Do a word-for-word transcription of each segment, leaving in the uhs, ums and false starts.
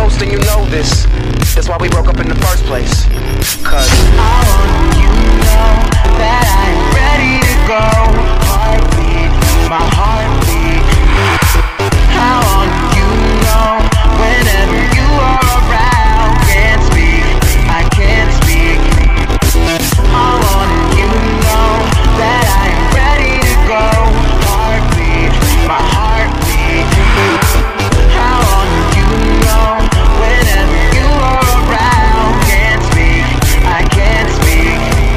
ghost and you know this. That's why we broke up in the first place. Cause I want you to know that I am ready to go. Heartbeat, my heartbeat. I want you to know whenever you are around. Can't speak, I can't speak. I want you to know that I am ready to go. Heartbeat, my heartbeat. I want you to know whenever you are around. Can't speak, I can't speak.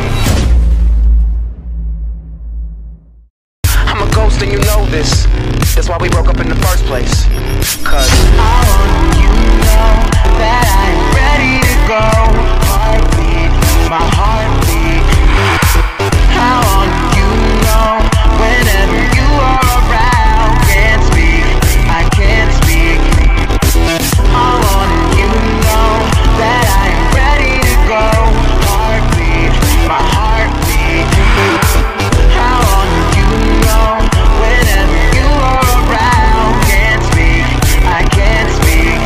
I'm a ghost and you know this. That's why we broke up in the first place. Cause I want you to know that I am ready to go. Heartbeat, my heartbeat. I want you to know whenever you are around. Can't speak, I can't speak. I want you to know that I am ready to go. Heartbeat, my heartbeat. I want you to know whenever you are around. Can't speak, I can't speak.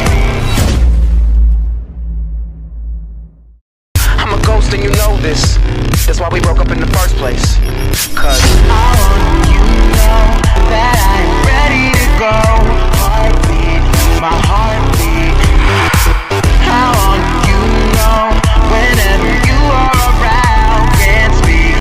I'm a ghost and you know this. That's why we broke up in the first place. Cause I want you to know that I am